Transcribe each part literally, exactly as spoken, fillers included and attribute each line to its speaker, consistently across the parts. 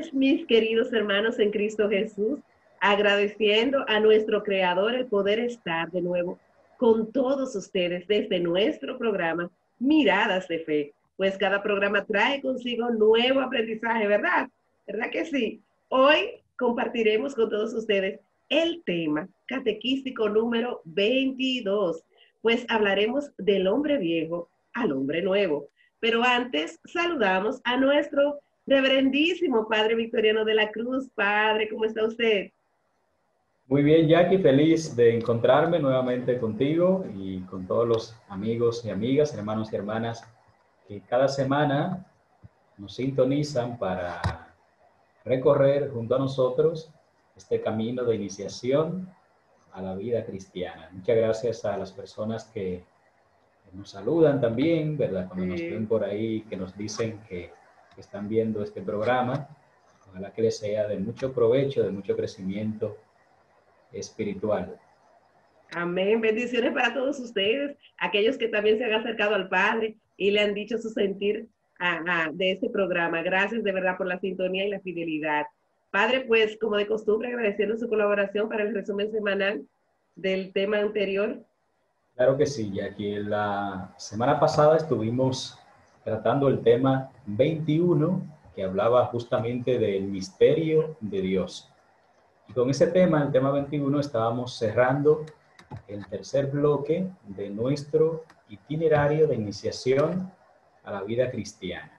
Speaker 1: pues, mis queridos hermanos en Cristo Jesús, agradeciendo a nuestro Creador el poder estar de nuevo con todos ustedes desde nuestro programa Miradas de Fe, pues cada programa trae consigo nuevo aprendizaje, ¿verdad? ¿Verdad que sí? Hoy compartiremos con todos ustedes el tema catequístico número veintidós, pues hablaremos del hombre viejo al hombre nuevo. Pero antes saludamos a nuestro reverendísimo Padre Victoriano de la Cruz. Padre, ¿cómo está usted?
Speaker 2: Muy bien, Jackie, feliz de encontrarme nuevamente contigo y con todos los amigos y amigas, hermanos y hermanas que cada semana nos sintonizan para recorrer junto a nosotros este camino de iniciación a la vida cristiana. Muchas gracias a las personas que nos saludan también, ¿verdad? Cuando nos ven por ahí, que nos dicen que, que están viendo este programa. Ojalá que les sea de mucho provecho, de mucho crecimiento espiritual.
Speaker 1: Amén. Bendiciones para todos ustedes, aquellos que también se han acercado al Padre y le han dicho su sentir a, a, de este programa. Gracias de verdad por la sintonía y la fidelidad. Padre, pues como de costumbre, agradeciendo su colaboración para el resumen semanal del tema anterior.
Speaker 2: Claro que sí, Jackie. La semana pasada estuvimos tratando el tema veintiuno, que hablaba justamente del misterio de Dios. Y con ese tema, el tema veintiuno, estábamos cerrando el tercer bloque de nuestro itinerario de iniciación a la vida cristiana.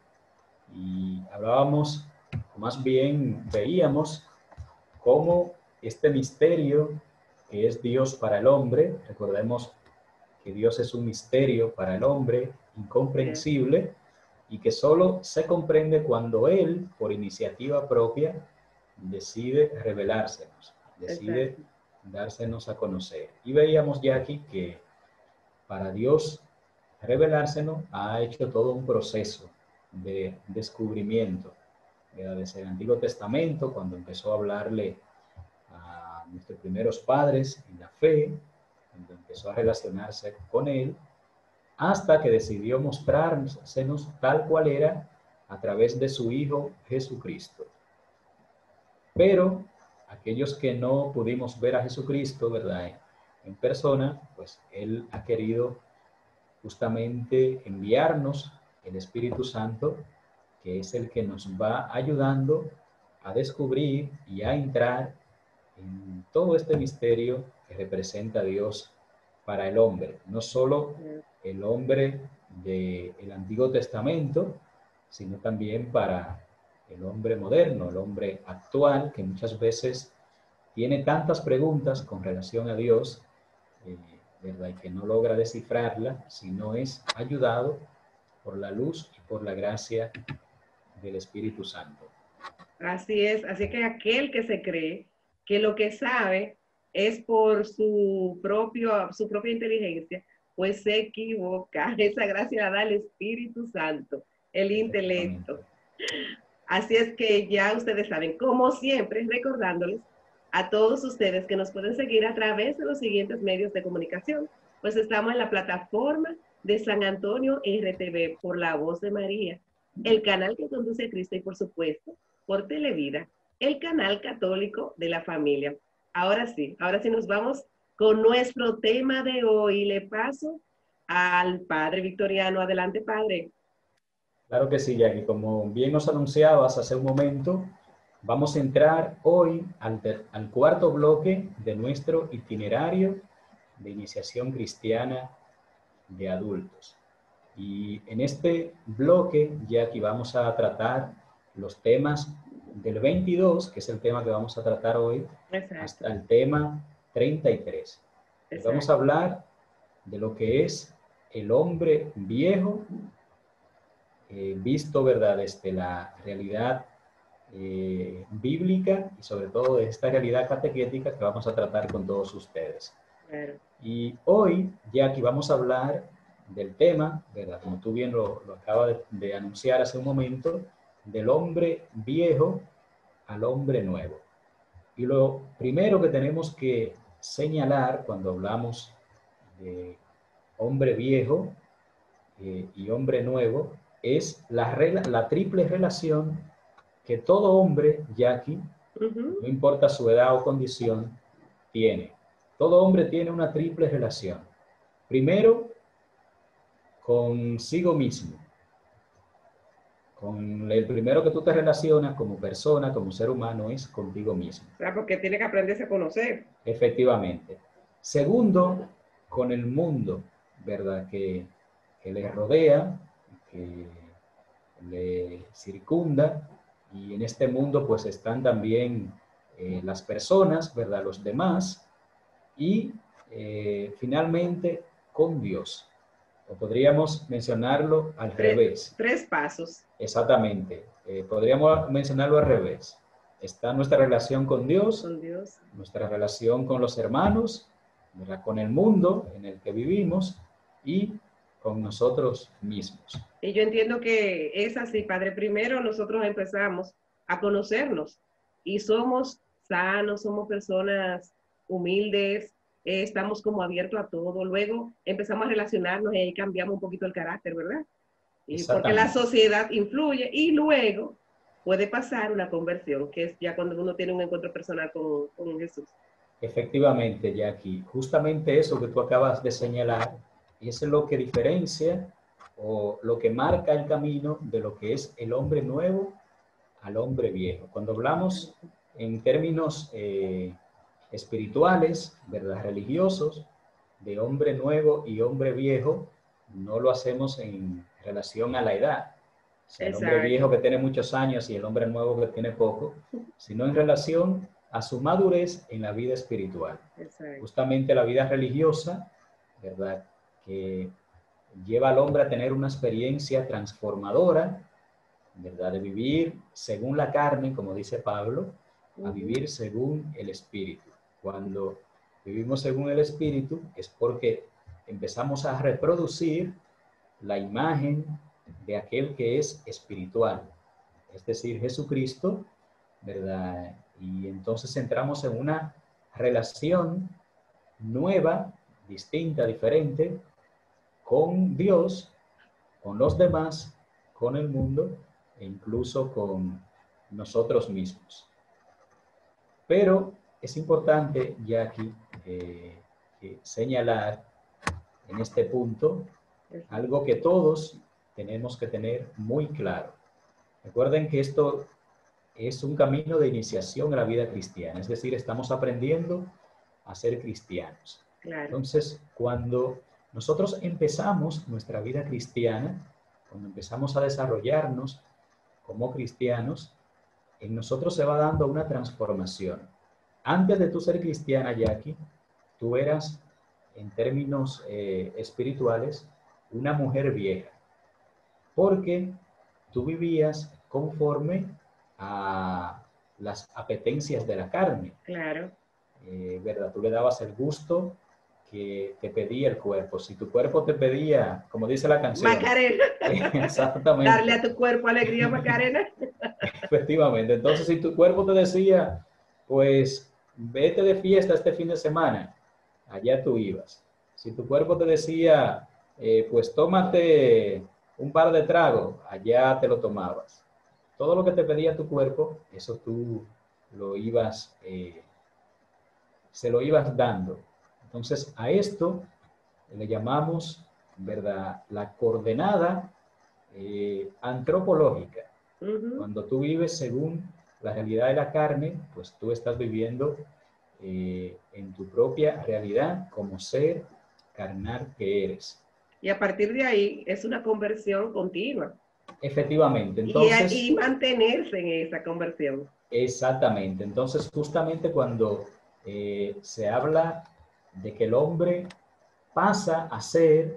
Speaker 2: Y hablábamos, o más bien veíamos, cómo este misterio que es Dios para el hombre, recordemos que Dios es un misterio para el hombre incomprensible y que solo se comprende cuando Él, por iniciativa propia, decide revelársenos, decide
Speaker 1: Exacto.
Speaker 2: dársenos a conocer. Y veíamos ya aquí que para Dios revelársenos ha hecho todo un proceso de descubrimiento. Desde el Antiguo Testamento, cuando empezó a hablarle a nuestros primeros padres en la fe, cuando empezó a relacionarse con Él, hasta que decidió mostrársenos tal cual era a través de su Hijo Jesucristo. Pero aquellos que no pudimos ver a Jesucristo, ¿verdad?, en persona, pues Él ha querido justamente enviarnos el Espíritu Santo, que es el que nos va ayudando a descubrir y a entrar en todo este misterio que representa a Dios para el hombre. No solo el hombre del Antiguo Testamento, sino también para el hombre moderno, el hombre actual, que muchas veces tiene tantas preguntas con relación a Dios, eh, ¿verdad?, y que no logra descifrarla si no es ayudado por la luz y por la gracia del Espíritu Santo.
Speaker 1: Así es, así que aquel que se cree que lo que sabe es por su, propio, su propia inteligencia, pues se equivoca. Esa gracia la da el Espíritu Santo, el intelecto. Así es que ya ustedes saben, como siempre, recordándoles a todos ustedes que nos pueden seguir a través de los siguientes medios de comunicación. Pues estamos en la plataforma de San Antonio R T V por La Voz de María, el canal que conduce a Cristo y por supuesto por Televida, el canal católico de la familia. Ahora sí, ahora sí nos vamos con nuestro tema de hoy. Le paso al Padre Victoriano. Adelante, Padre.
Speaker 2: Claro que sí, Jackie. Como bien nos anunciabas hace un momento, vamos a entrar hoy al, al cuarto bloque de nuestro itinerario de iniciación cristiana de adultos. Y en este bloque, Jackie, vamos a tratar los temas del veintidós, que es el tema que vamos a tratar hoy,
Speaker 1: Exacto,
Speaker 2: hasta el tema treinta y tres. Vamos a hablar de lo que es el hombre viejo, eh, visto, ¿verdad?, desde la realidad eh, bíblica y sobre todo de esta realidad catequética que vamos a tratar con todos ustedes.
Speaker 1: Claro.
Speaker 2: Y hoy, Jackie, vamos a hablar del tema, ¿verdad?, como tú bien lo, lo acabas de, de anunciar hace un momento, del hombre viejo al hombre nuevo. Y lo primero que tenemos que señalar cuando hablamos de hombre viejo eh, y hombre nuevo es la, la triple relación que todo hombre, Jackie,
Speaker 1: Ujú.
Speaker 2: no importa su edad o condición, tiene. Todo hombre tiene una triple relación. Primero, consigo mismo. Con el primero que tú te relacionas como persona, como ser humano, es contigo mismo.
Speaker 1: O sea, porque tiene que aprenderse a conocer.
Speaker 2: Efectivamente. Segundo, con el mundo, ¿verdad? Que, que le rodea, que le circunda, y en este mundo pues están también eh, las personas, ¿verdad? Los demás, y eh, finalmente con Dios. O podríamos mencionarlo al
Speaker 1: Tres,
Speaker 2: revés.
Speaker 1: tres pasos.
Speaker 2: Exactamente. Eh, podríamos mencionarlo al revés. Está nuestra relación con Dios,
Speaker 1: Con Dios.
Speaker 2: nuestra relación con los hermanos, ¿verdad? Con el mundo en el que vivimos y con nosotros mismos.
Speaker 1: Y yo entiendo que es así, Padre. Primero nosotros empezamos a conocernos y somos sanos, somos personas humildes, eh, estamos como abiertos a todo. Luego empezamos a relacionarnos y ahí cambiamos un poquito el carácter, ¿verdad? Y porque la
Speaker 2: Exactamente.
Speaker 1: sociedad influye y luego puede pasar una conversión, que es ya cuando uno tiene un encuentro personal con, con Jesús.
Speaker 2: Efectivamente, Jackie, justamente eso que tú acabas de señalar es lo que diferencia o lo que marca el camino de lo que es el hombre nuevo al hombre viejo. Cuando hablamos en términos eh, espirituales, ¿verdad? Religiosos, de hombre nuevo y hombre viejo, no lo hacemos en relación a la edad. O sea, el hombre viejo
Speaker 1: Exacto.
Speaker 2: que tiene muchos años y el hombre nuevo que tiene poco, sino en relación a su madurez en la vida espiritual.
Speaker 1: Exacto.
Speaker 2: Justamente la vida religiosa, ¿verdad? Que lleva al hombre a tener una experiencia transformadora, ¿verdad? De vivir según la carne, como dice Pablo, a vivir según el Espíritu. Cuando vivimos según el Espíritu es porque empezamos a reproducir la imagen de aquel que es espiritual, es decir, Jesucristo, ¿verdad? Y entonces entramos en una relación nueva, distinta, diferente, con Dios, con los demás, con el mundo e incluso con nosotros mismos. Pero es importante, Jackie, eh, eh, señalar en este punto algo que todos tenemos que tener muy claro. Recuerden que esto es un camino de iniciación a la vida cristiana, es decir, estamos aprendiendo a ser cristianos.
Speaker 1: Claro.
Speaker 2: Entonces, cuando nosotros empezamos nuestra vida cristiana, cuando empezamos a desarrollarnos como cristianos, en nosotros se va dando una transformación. Antes de tú ser cristiana, Jackie, tú eras, en términos eh, espirituales, una mujer vieja, porque tú vivías conforme a las apetencias de la carne.
Speaker 1: Claro.
Speaker 2: Eh, ¿verdad? Tú le dabas el gusto que te pedía el cuerpo. Si tu cuerpo te pedía, como dice la canción,
Speaker 1: Macarena.
Speaker 2: exactamente.
Speaker 1: Darle a tu cuerpo alegría, Macarena.
Speaker 2: Efectivamente. Entonces, si tu cuerpo te decía, pues, vete de fiesta este fin de semana, allá tú ibas. Si tu cuerpo te decía, eh, pues, tómate un par de tragos, allá te lo tomabas. Todo lo que te pedía tu cuerpo, eso tú lo ibas, eh, se lo ibas dando. Entonces, a esto le llamamos, ¿verdad?, la coordenada eh, antropológica.
Speaker 1: Uh-huh.
Speaker 2: Cuando tú vives según la realidad de la carne, pues tú estás viviendo eh, en tu propia realidad como ser carnal que eres.
Speaker 1: Y a partir de ahí es una conversión continua.
Speaker 2: Efectivamente,
Speaker 1: Y,
Speaker 2: entonces...
Speaker 1: y mantenerse en esa conversión.
Speaker 2: Exactamente, entonces justamente cuando eh, se habla de que el hombre pasa a ser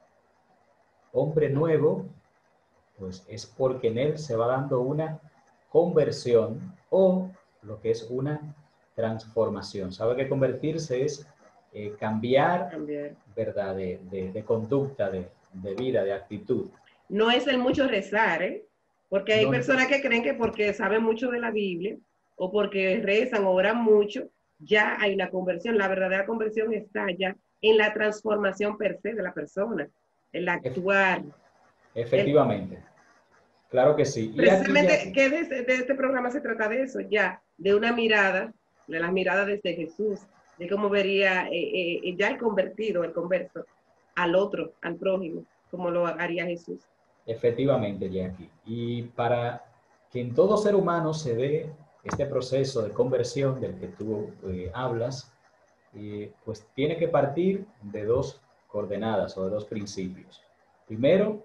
Speaker 2: hombre nuevo, pues es porque en él se va dando una conversión o lo que es una transformación. Sabe que convertirse es eh, cambiar,
Speaker 1: cambiar,
Speaker 2: ¿verdad? De, de, de conducta, de, de vida, de actitud.
Speaker 1: No es el mucho rezar, ¿eh? Porque hay
Speaker 2: No,
Speaker 1: personas que creen que porque saben mucho de la Biblia o porque rezan o oran mucho, ya hay una conversión. La verdadera conversión está ya en la transformación per se de la persona, el actuar.
Speaker 2: Efectivamente. Claro que sí. Y aquí
Speaker 1: Precisamente,
Speaker 2: ya,
Speaker 1: que de, de este programa se trata de eso, ya, de una mirada, de la mirada desde Jesús, de cómo vería eh, eh, ya el convertido, el converso, al otro, al prójimo, como lo haría Jesús.
Speaker 2: efectivamente, Jackie. Y para que en todo ser humano se dé este proceso de conversión del que tú eh, hablas, eh, pues tiene que partir de dos coordenadas o de dos principios. Primero,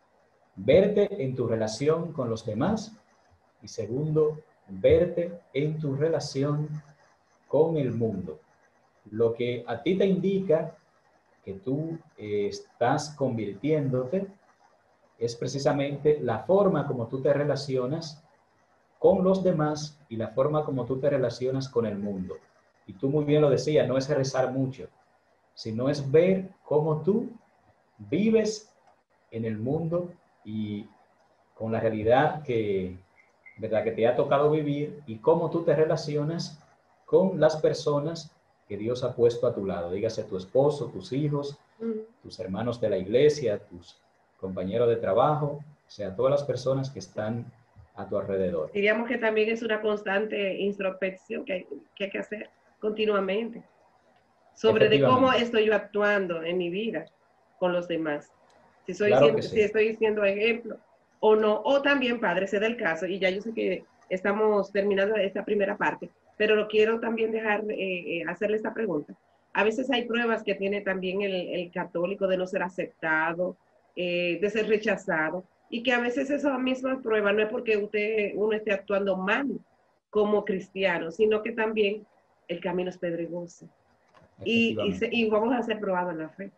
Speaker 2: verte en tu relación con los demás y segundo, verte en tu relación con el mundo. Lo que a ti te indica que tú eh, estás convirtiéndote es precisamente la forma como tú te relacionas con los demás y la forma como tú te relacionas con el mundo. Y tú muy bien lo decías, no es rezar mucho, sino es ver cómo tú vives en el mundo y con la realidad que, ¿verdad?, que te ha tocado vivir y cómo tú te relacionas con las personas que Dios ha puesto a tu lado. Dígase tu esposo, tus hijos,
Speaker 1: Mm.
Speaker 2: tus hermanos de la iglesia, tus compañeros de trabajo, o sea, todas las personas que están a tu alrededor.
Speaker 1: Diríamos que también es una constante introspección que hay, que hay que hacer continuamente, sobre de cómo
Speaker 2: Efectivamente,
Speaker 1: estoy yo actuando en mi vida con los demás. Si, soy
Speaker 2: claro que
Speaker 1: siendo, si
Speaker 2: sí.
Speaker 1: estoy siendo ejemplo o no, o también, padre, se da el caso, y ya yo sé que estamos terminando esta primera parte, pero lo quiero también dejar, eh, eh, hacerle esta pregunta. A veces hay pruebas que tiene también el, el católico de no ser aceptado, eh, de ser rechazado, y que a veces esa misma prueba no es porque usted, uno esté actuando mal como cristiano, sino que también el camino es pedregoso. Y, y, se,
Speaker 2: Efectivamente,
Speaker 1: y vamos a ser probados en la fe.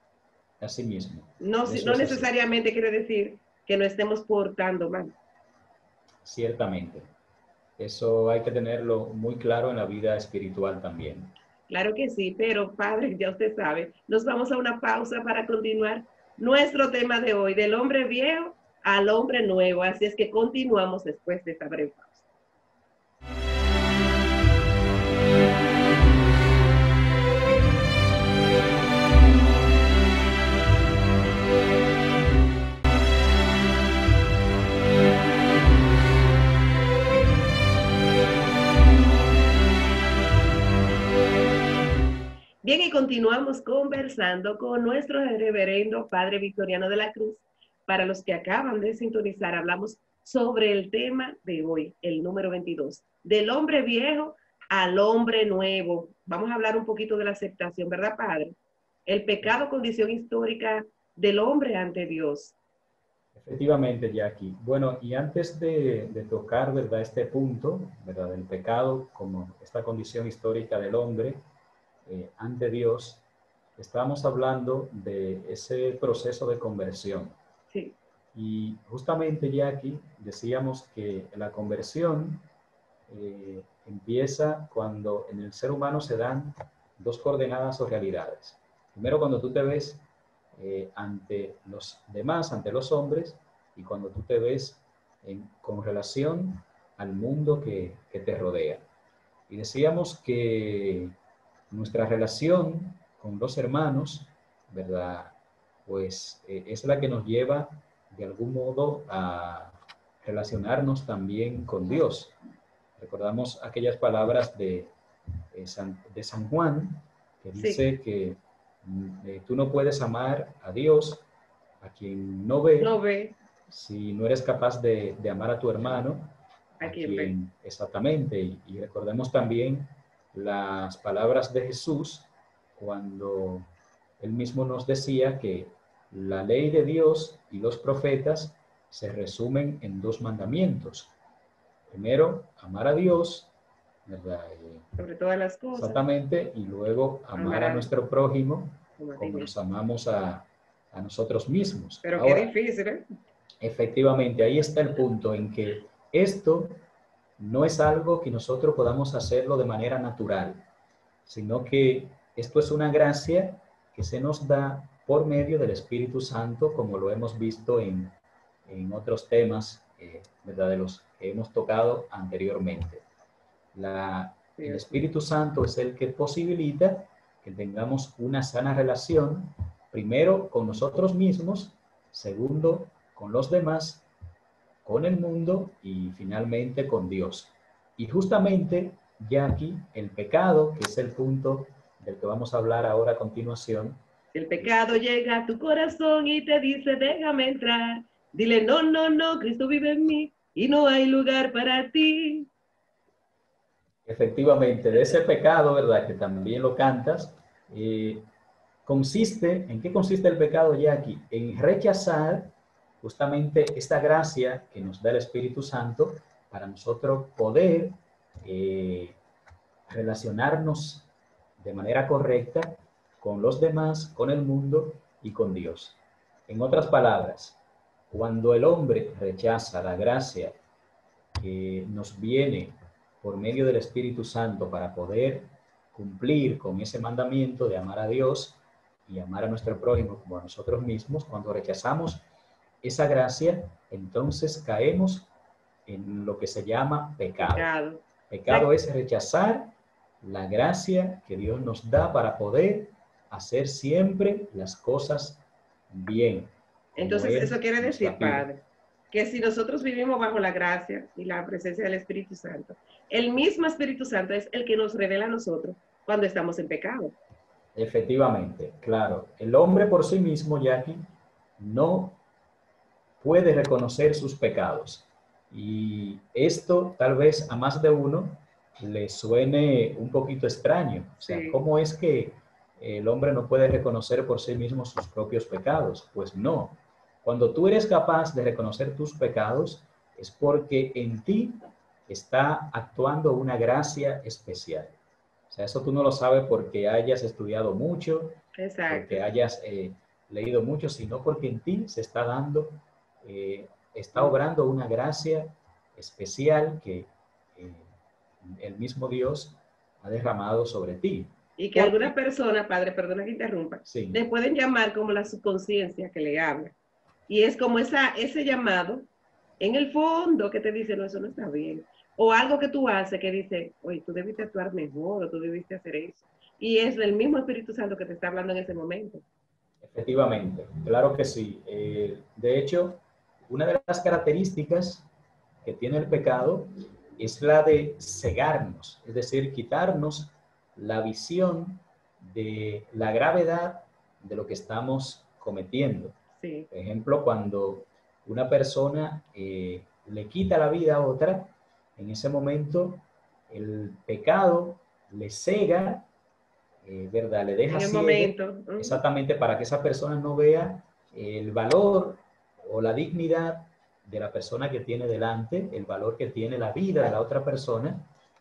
Speaker 2: así mismo,
Speaker 1: No,
Speaker 2: eso
Speaker 1: no
Speaker 2: es así,
Speaker 1: necesariamente quiere decir que no estemos portando mal.
Speaker 2: ciertamente. Eso hay que tenerlo muy claro en la vida espiritual también.
Speaker 1: Claro que sí, pero padre, ya usted sabe, nos vamos a una pausa para continuar nuestro tema de hoy, del hombre viejo al hombre nuevo. Así es que continuamos después de esta breve pausa. Bien, y continuamos conversando con nuestro reverendo Padre Victoriano de la Cruz. Para los que acaban de sintonizar, hablamos sobre el tema de hoy, el número veintidós, del hombre viejo al hombre nuevo. Vamos a hablar un poquito de la aceptación, ¿verdad, Padre? El pecado, condición histórica del hombre ante Dios.
Speaker 2: Efectivamente, Jackie. Bueno, y antes de, de tocar, ¿verdad?, este punto, ¿verdad?, del pecado como esta condición histórica del hombre eh, ante Dios, estamos hablando de ese proceso de conversión.
Speaker 1: Sí.
Speaker 2: Y justamente, Jackie, decíamos que la conversión eh, empieza cuando en el ser humano se dan dos coordenadas o realidades. Primero, cuando tú te ves eh, ante los demás, ante los hombres, y cuando tú te ves en, con relación al mundo que, que te rodea. Y decíamos que nuestra relación con los hermanos, ¿verdad?, pues eh, es la que nos lleva de algún modo a relacionarnos también con Dios. Recordamos aquellas palabras de, de, San, de San Juan, que dice
Speaker 1: Sí.
Speaker 2: que eh, tú no puedes amar a Dios, a quien no ve,
Speaker 1: No ve
Speaker 2: si no eres capaz de, de amar a tu hermano,
Speaker 1: a
Speaker 2: a
Speaker 1: quien ve.
Speaker 2: quien exactamente. Y, y recordemos también las palabras de Jesús cuando él mismo nos decía que la ley de Dios y los profetas se resumen en dos mandamientos. Primero, amar a Dios, ¿verdad? Eh,
Speaker 1: Sobre todas las cosas.
Speaker 2: exactamente, y luego amar a nuestro prójimo como nos amamos a, a nosotros mismos.
Speaker 1: Pero qué
Speaker 2: Ahora,
Speaker 1: difícil, ¿eh?
Speaker 2: efectivamente, ahí está el punto en que esto no es algo que nosotros podamos hacerlo de manera natural, sino que esto es una gracia que se nos da por medio del Espíritu Santo, como lo hemos visto en, en otros temas, eh, ¿verdad?, de los que hemos tocado anteriormente. La, el Espíritu Santo es el que posibilita que tengamos una sana relación, primero con nosotros mismos, segundo con los demás con el mundo y finalmente con Dios. Y justamente, Jackie, el pecado, que es el punto del que vamos a hablar ahora a continuación.
Speaker 1: El pecado llega a tu corazón y te dice, déjame entrar. Dile, no, no, no, Cristo vive en mí y no hay lugar para ti.
Speaker 2: Efectivamente, de ese pecado, ¿verdad? Que también lo cantas, eh, consiste, ¿en qué consiste el pecado, Jackie? En rechazar justamente esta gracia que nos da el Espíritu Santo para nosotros poder eh, relacionarnos de manera correcta con los demás, con el mundo y con Dios. En otras palabras, cuando el hombre rechaza la gracia que nos viene por medio del Espíritu Santo para poder cumplir con ese mandamiento de amar a Dios y amar a nuestro prójimo como a nosotros mismos, cuando rechazamos esa gracia, entonces caemos en lo que se llama pecado. Pecado, pecado es rechazar la gracia que Dios nos da para poder hacer siempre las cosas bien.
Speaker 1: Entonces, eso quiere decir, Padre, que si nosotros vivimos bajo la gracia y la presencia del Espíritu Santo, el mismo Espíritu Santo es el que nos revela a nosotros cuando estamos en pecado.
Speaker 2: Efectivamente, claro. El hombre por sí mismo, Jackie, no puede reconocer sus pecados. Y esto tal vez a más de uno le suene un poquito extraño. O sea, sí. ¿Cómo es que el hombre no puede reconocer por sí mismo sus propios pecados? Pues no. Cuando tú eres capaz de reconocer tus pecados, es porque en ti está actuando una gracia especial. O sea, eso tú no lo sabes porque hayas estudiado mucho, exacto, porque hayas eh, leído mucho, sino porque en ti se está dando, eh, está obrando una gracia especial que eh, el mismo Dios ha derramado sobre ti.
Speaker 1: Y que porque, algunas personas, Padre, perdona que interrumpa, sí, le pueden llamar como la subconsciencia que le habla. Y es como esa, ese llamado en el fondo que te dice, no, eso no está bien. O algo que tú haces que dice, oye, tú debiste actuar mejor o tú debiste hacer eso. Y es el mismo Espíritu Santo que te está hablando en ese momento.
Speaker 2: Efectivamente, claro que sí. Eh, de hecho, una de las características que tiene el pecado es la de cegarnos, es decir, quitarnos la visión de la gravedad de lo que estamos cometiendo. Sí. Por ejemplo, cuando una persona eh, le quita la vida a otra, en ese momento el pecado le cega, eh, ¿verdad? Le deja
Speaker 1: en el
Speaker 2: ciego,
Speaker 1: momento. Uh-huh.
Speaker 2: Exactamente, para que esa persona no vea el valor o la dignidad de la persona que tiene delante, el valor que tiene la vida de la otra persona,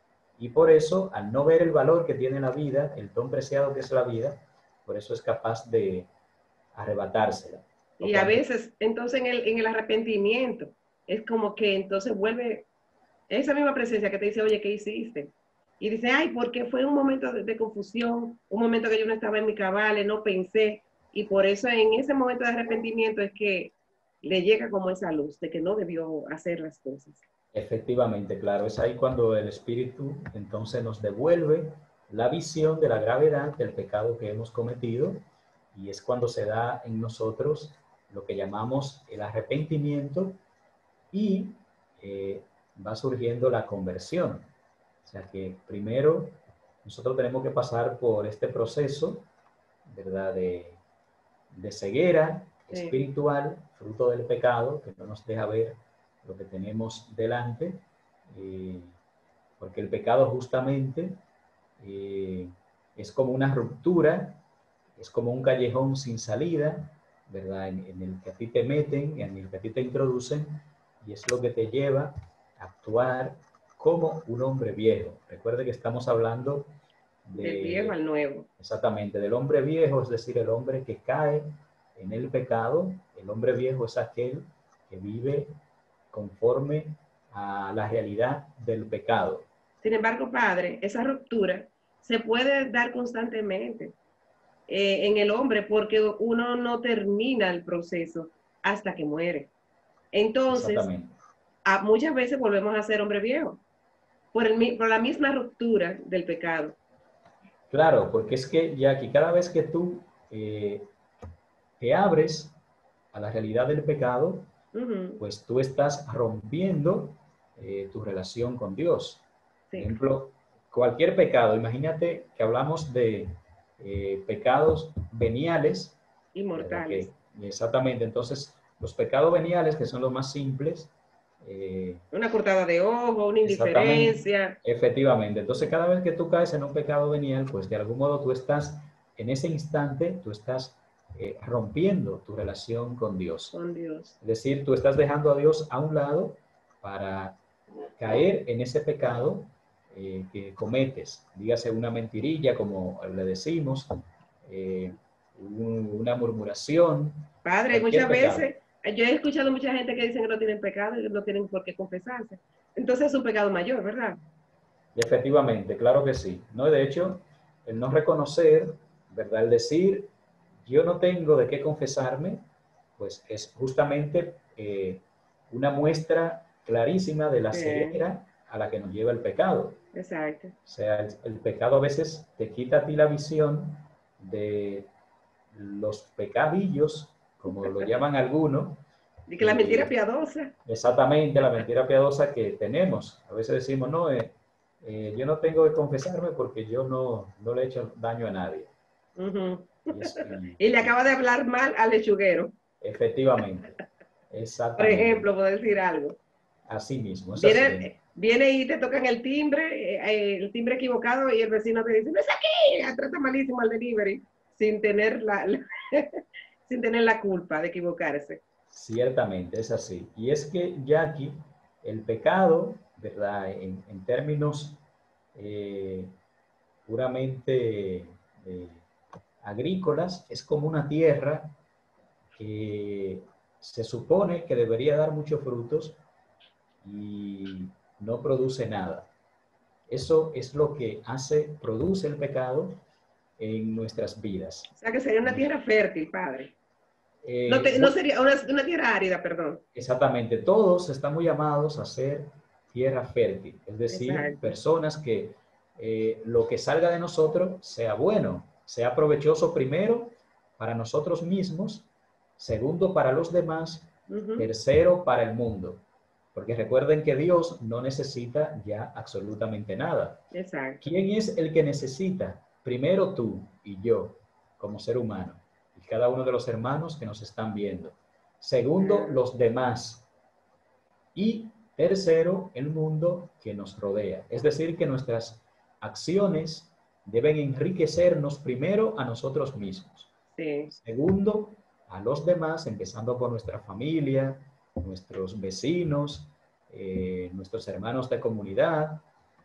Speaker 2: y por eso, al no ver el valor que tiene la vida, el don preciado que es la vida, por eso es capaz de arrebatársela.
Speaker 1: Y a veces, entonces, en el, en el arrepentimiento, es como que entonces vuelve esa misma presencia que te dice, oye, ¿qué hiciste? Y dice, ay, porque fue un momento de, de confusión, un momento que yo no estaba en mi cabales, no pensé, y por eso en ese momento de arrepentimiento es que le llega como esa luz de que no debió hacer las cosas.
Speaker 2: Efectivamente, claro, es ahí cuando el Espíritu entonces nos devuelve la visión de la gravedad del pecado que hemos cometido, y es cuando se da en nosotros lo que llamamos el arrepentimiento y eh, va surgiendo la conversión. O sea que primero nosotros tenemos que pasar por este proceso, ¿verdad?, de, de ceguera espiritual, fruto del pecado, que no nos deja ver lo que tenemos delante, eh, porque el pecado justamente eh, es como una ruptura, es como un callejón sin salida, ¿verdad?, en, en el que a ti te meten, en el que a ti te introducen, y es lo que te lleva a actuar como un hombre viejo. Recuerde que estamos hablando de,
Speaker 1: del viejo al nuevo.
Speaker 2: Exactamente, del hombre viejo, es decir, el hombre que cae en el pecado. El hombre viejo es aquel que vive conforme a la realidad del pecado.
Speaker 1: Sin embargo, Padre, esa ruptura se puede dar constantemente eh, en el hombre porque uno no termina el proceso hasta que muere. Entonces, a, muchas veces volvemos a ser hombre viejo por, el, por la misma ruptura del pecado.
Speaker 2: Claro, porque es que ya que cada vez que tú eh, te abres a la realidad del pecado,
Speaker 1: Ujú.
Speaker 2: pues tú estás rompiendo eh, tu relación con Dios. Por
Speaker 1: Sí,
Speaker 2: ejemplo, cualquier pecado, imagínate que hablamos de eh, pecados veniales, ¿verdad? Que,
Speaker 1: inmortales.
Speaker 2: exactamente, entonces los pecados veniales, que son los más simples, eh,
Speaker 1: Una cortada de ojo, una
Speaker 2: exactamente,
Speaker 1: indiferencia.
Speaker 2: efectivamente. Entonces, cada vez que tú caes en un pecado venial, pues de algún modo tú estás, en ese instante, tú estás eh, rompiendo tu relación con Dios.
Speaker 1: Con Dios.
Speaker 2: Es decir, tú estás dejando a Dios a un lado para caer en ese pecado eh, que cometes. Dígase una mentirilla, como le decimos, eh, un, una murmuración,
Speaker 1: Padre,
Speaker 2: cualquier
Speaker 1: muchas
Speaker 2: pecado.
Speaker 1: veces, yo he escuchado mucha gente que dicen que no tienen pecado y no tienen por qué confesarse. Entonces es un pecado mayor, ¿verdad?
Speaker 2: Efectivamente, claro que sí. ¿No? De hecho, el no reconocer, ¿verdad? El decir, yo no tengo de qué confesarme, pues es justamente eh, una muestra clarísima de la
Speaker 1: Sí,
Speaker 2: ceguera a la que nos lleva el pecado.
Speaker 1: exacto.
Speaker 2: O sea, el, el pecado a veces te quita a ti la visión de los pecadillos, como lo llaman algunos,
Speaker 1: Y que la mentira
Speaker 2: que
Speaker 1: piadosa.
Speaker 2: exactamente la mentira piadosa que tenemos. A veces decimos, no, eh, eh, yo no tengo que confesarme porque yo no, no le he hecho daño a nadie.
Speaker 1: Ujú.
Speaker 2: Y, es, y,
Speaker 1: Y le
Speaker 2: y
Speaker 1: acaba de hablar mal al lechuguero,
Speaker 2: efectivamente,
Speaker 1: por
Speaker 2: exactamente,
Speaker 1: ejemplo, por decir algo.
Speaker 2: así mismo, es así.
Speaker 1: Viene, viene y te tocan el timbre, eh, el timbre equivocado y el vecino te dice, no es aquí, trata malísimo al delivery, sin tener la, la sin tener la culpa de equivocarse.
Speaker 2: Ciertamente, es así. Y es que, Jackie, el pecado, ¿verdad? En, en términos eh, puramente eh, agrícolas, es como una tierra que se supone que debería dar muchos frutos y no produce nada. Eso es lo que hace, produce el pecado en nuestras vidas.
Speaker 1: O sea que sería una tierra fértil, padre. No,
Speaker 2: Eh,
Speaker 1: te, no sería una, una, tierra árida, perdón.
Speaker 2: exactamente, todos estamos llamados a ser tierra fértil, es decir,
Speaker 1: Exacto.
Speaker 2: personas que eh, lo que salga de nosotros sea bueno, sea provechoso primero para nosotros mismos, segundo para los demás,
Speaker 1: Uh -huh.
Speaker 2: tercero para el mundo. Porque recuerden que Dios no necesita ya absolutamente nada.
Speaker 1: Exacto.
Speaker 2: ¿Quién es el que necesita? Primero tú y yo, como ser humano, y cada uno de los hermanos que nos están viendo. Segundo,
Speaker 1: Uh,
Speaker 2: los demás. Y tercero, el mundo que nos rodea. Es decir, que nuestras acciones deben enriquecernos primero a nosotros mismos.
Speaker 1: sí.
Speaker 2: Segundo, a los demás, empezando por nuestra familia, nuestros vecinos, eh, nuestros hermanos de comunidad.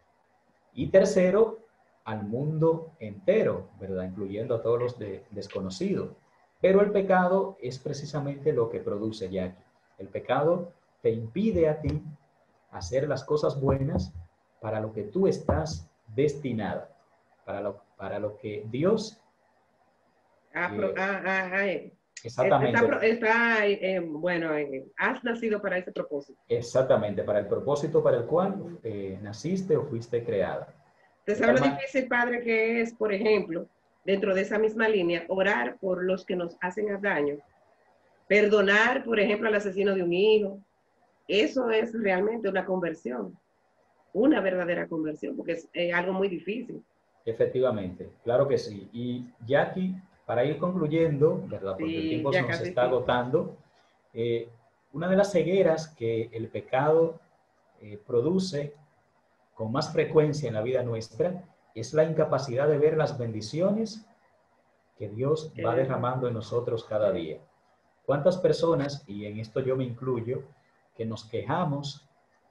Speaker 2: Y tercero, al mundo entero, ¿verdad? Incluyendo a todos los de, desconocidos. Pero el pecado es precisamente lo que produce, Jackie. El pecado te impide a ti hacer las cosas buenas para lo que tú estás destinada, para lo, para lo que Dios
Speaker 1: Ah, pro,
Speaker 2: eh,
Speaker 1: ah, ah, ah, eh. Está,
Speaker 2: exactamente,
Speaker 1: está eh, bueno, eh, has nacido para ese propósito.
Speaker 2: exactamente, para el propósito para el cual eh, naciste o fuiste creada.
Speaker 1: ¿Te
Speaker 2: De
Speaker 1: sabe
Speaker 2: tal
Speaker 1: lo
Speaker 2: manera,
Speaker 1: difícil, padre, que es, por ejemplo, dentro de esa misma línea, orar por los que nos hacen daño? Perdonar, por ejemplo, al asesino de un hijo. Eso es realmente una conversión, una verdadera conversión, porque es eh, algo muy difícil.
Speaker 2: efectivamente, claro que sí. Y Jackie, para ir concluyendo, ¿verdad? Porque el
Speaker 1: Sí,
Speaker 2: tiempo se
Speaker 1: ya
Speaker 2: nos
Speaker 1: casi
Speaker 2: está
Speaker 1: sí.
Speaker 2: agotando, eh, una de las cegueras que el pecado eh, produce con más frecuencia en la vida nuestra es la incapacidad de ver las bendiciones que Dios va
Speaker 1: Eh,
Speaker 2: derramando en nosotros cada
Speaker 1: eh,
Speaker 2: día. ¿Cuántas personas, y en esto yo me incluyo, que nos quejamos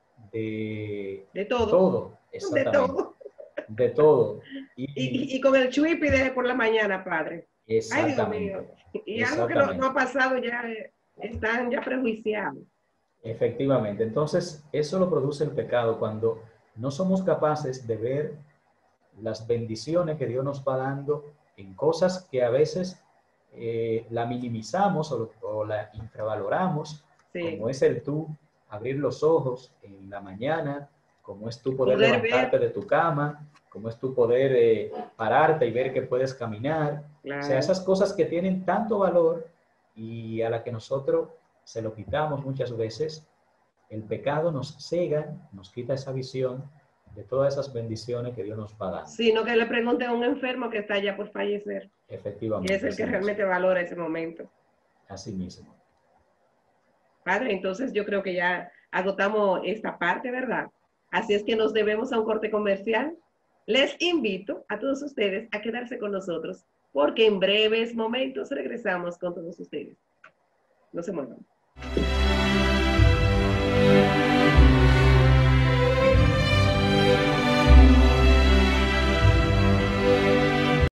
Speaker 2: de
Speaker 1: de todo,
Speaker 2: todo,
Speaker 1: de
Speaker 2: exactamente,
Speaker 1: todo.
Speaker 2: de todo?
Speaker 1: Y,
Speaker 2: Y
Speaker 1: y, y con el chuipi de por la mañana, padre. Ay, Dios mío.
Speaker 2: exactamente,
Speaker 1: Y algo que no, no
Speaker 2: exactamente,
Speaker 1: ha pasado ya eh, están ya prejuiciados.
Speaker 2: efectivamente. Entonces, eso lo produce el pecado cuando no somos capaces de ver las bendiciones que Dios nos va dando en cosas que a veces eh, la minimizamos o, o, la infravaloramos, como
Speaker 1: Sí.
Speaker 2: es el tú abrir los ojos en la mañana, como es tú poder
Speaker 1: Poder
Speaker 2: levantarte
Speaker 1: ver,
Speaker 2: de tu cama, como es tú poder eh, pararte y ver que puedes caminar. O sea,
Speaker 1: claro.
Speaker 2: esas cosas que tienen tanto valor y a la que nosotros se lo quitamos muchas veces, el pecado nos ciega, nos quita esa visión de todas esas bendiciones que Dios nos va dando.
Speaker 1: Sino que le pregunte a un enfermo que está ya por fallecer.
Speaker 2: Efectivamente.
Speaker 1: Que es el que realmente valora ese momento.
Speaker 2: Así mismo.
Speaker 1: Padre, entonces yo creo que ya agotamos esta parte, ¿verdad? Así es que nos debemos a un corte comercial. Les invito a todos ustedes a quedarse con nosotros, porque en breves momentos regresamos con todos ustedes. No se muevan.